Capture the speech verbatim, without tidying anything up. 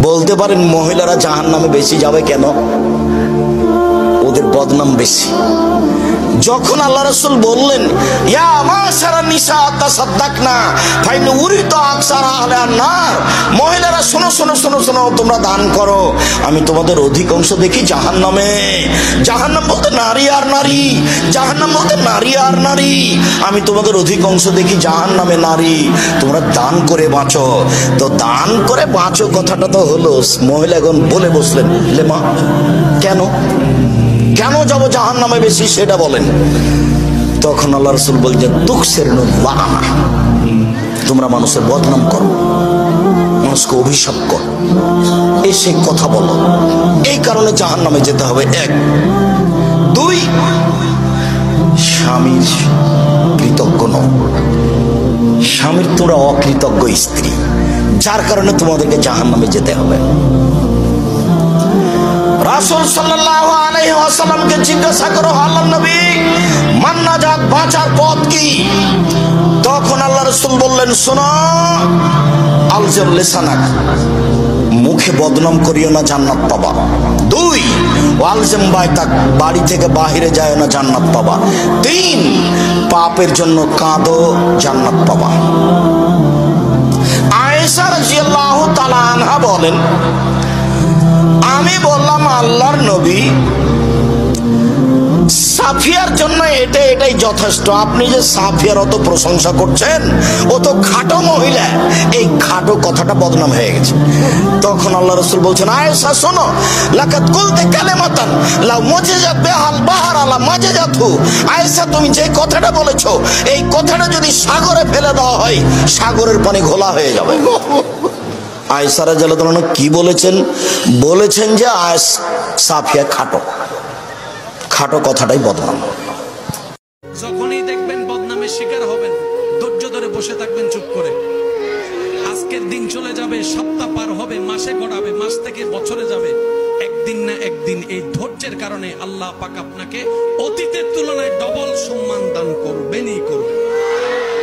বলতে পারেন মহিলারা জাহান্নামে বেশি যাবে কেন? ওদের বদনাম বেশি। যখন আল্লাহ রাসূল বললেন ইয়া মাশারা নিসা তাসাদদাকনা ফাইন উরিদা আকসারা আহলে আন-নার, মহিলারা শোনো শোনো শোনো শোনো তোমরা দান করো, আমি তোমাদের অধিকাংশ দেখি জাহান্নামে। জাহান্নাম বলতে নারী আর নারী, জাহান্নাম বলতে নারী আর নারী, আমি তোমাদের অধিকাংশ দেখি জাহান্নামে নারী, তোমরা দান করে বাঁচো। তো দান করে বাঁচো কথাটা তো হলো, মহিলা এখন বলে বসলেন লেমা কেন কেন যাব জাহান্নামে বেশি সেটা বলেন। তখন আল্লাহ রাসূল বলছেন তুকসিরুল লাআনা, তোমরা মানুষের বদনাম করো, মানুষকে অভিশাপ করো, এসে কথা বলো, এই কারণে জাহান্নামে যেতে হবে। এক। দুই, স্বামীর কৃতজ্ঞ নও, স্বামীর তোমরা অকৃতজ্ঞ স্ত্রী, যার কারণে তোমাদেরকে জাহান্নামে যেতে হবে। রাসূল সাল্লাল্লাহু আলাইহি ওয়াসাল্লামকে জিজ্ঞাসা করো আল্লাহ নবী মান নাজাত, বাঁচার পথ কি? তখন আল্লাহ রাসূল বললেন শোনো, আলজাম লিসানাক, মুখে বদনাম করিও না জান্নাত পাবা। দুই, ওয়ালজাম বাইতাক, বাড়ি থেকে বাহিরে যায় না জান্নাত পাবা। তিন, পাপের জন্য কাঁদো জান্নাত পাবা। আয়েশা রাদিয়াল্লাহু তাআলা আনহা বলেন আমি বললাম আল্লাহর নবী সাফিয়ার জন্য এটা এটাই যথেষ্ট, আপনি যে সাফিয়ার অত প্রশংসা করছেন ও তো খাটো মহিলা, এই খাটো কথাটা বদনাম হয়ে গেছে। তখন আল্লাহ রাসূল বলছেন আয়েশা শোনো, লাকাত কুলতে কালিমাতান লাউ মুজিজাত বিহাল বাহর আলা মাজাজাতু, আয়েশা তুমি যে কথাটা বলেছো এই কথাটা যদি সাগরে ফেলে দেওয়া হয় সাগরের পানি ঘোলা হয়ে যাবে। আয়েশা রাদিয়াল্লাহু আনহা কি বলেছেন? বলেছেন যে আয়েশা সাফিয়া খাটো, খাটো কথাটাই বদনাম। যখনই দেখবেন বদনামের শিকার হবেন ধৈর্য ধরে বসে থাকবেন চুপ করে। আজকের দিন চলে যাবে, সপ্তাহ পার হবে, মাসে গড়াবে, মাস থেকে বছরে যাবে, একদিন না একদিন এই ধৈর্যের কারণে আল্লাহ পাক আপনাকে অতীতের তুলনায় ডবল সম্মান দান করবেনই করবেন।